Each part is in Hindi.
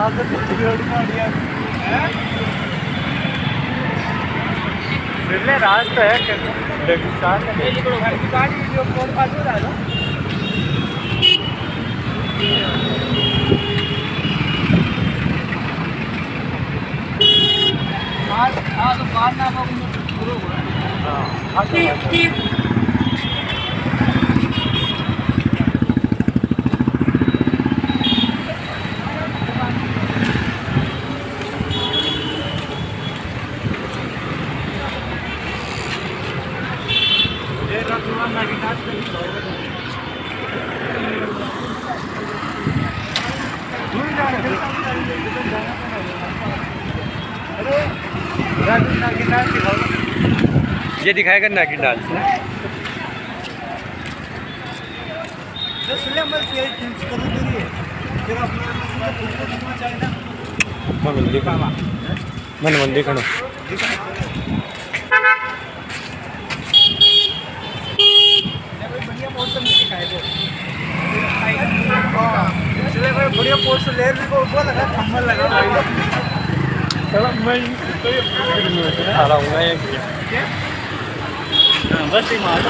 रास्ता है ये दिखाएगा नागिन डांस मन मंदिर खड़ो बढ़िया पोस्ट ले लगा खम्बल लगा बस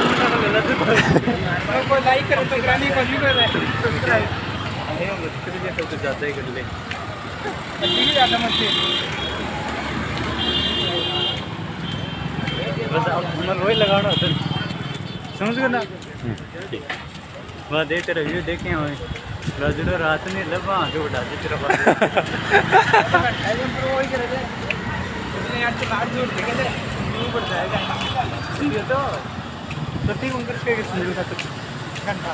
कोई लाइक करे तो ग्रानी को भी कर रहे तो जाता ही कर ले ज्यादा मत बस अब रोई लगाना समझ गए ना वहाँ देख तेरा व्यू देखे हुए राजू रात नहीं लगा आगे उठा दे तेरा बात तो ठीक उनकर के घंटा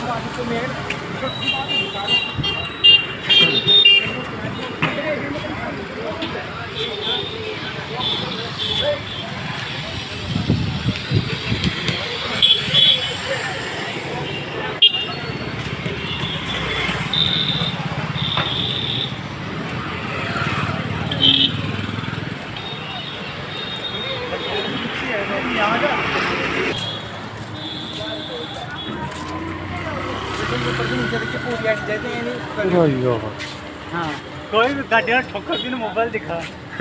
हाँ कोई भी गाड़ियाँ ठोकर भी मोबाइल दिखा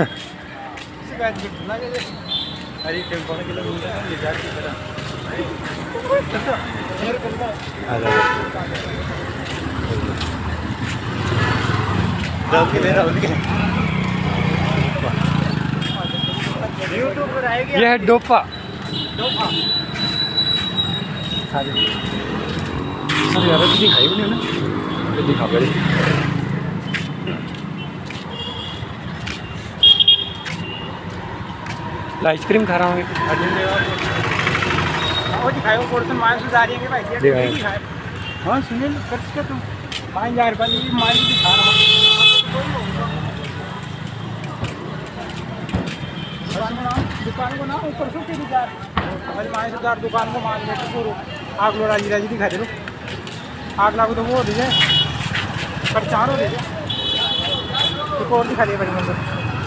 अरे टेम्पो के लिए ये है डोपा अरे यार दिखाई भी नहीं ना दिखा पड़े आइसक्रीम खा रहा हूँ हाँ सुनिए कर तुम 5000 रुपये माइल दिखा रहा हूँ दुकान को ना ऊपर से दुकान हमारी 5000 दुकान को मान लेते पूरा आग लो राजी राजी दिखा दे लो आग लागू तो वो हो दीजिए पर 4 हो दीजिए तो और दिखा दिए बड़ी मंदिर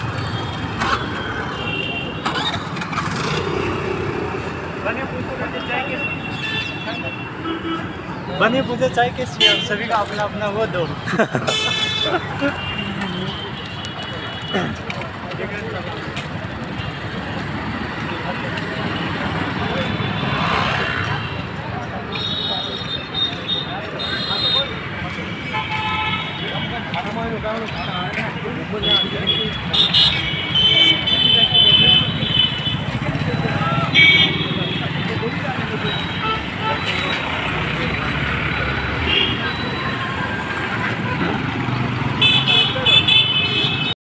बने पूछे चाय के सभी का अपना अपना वो दो खाना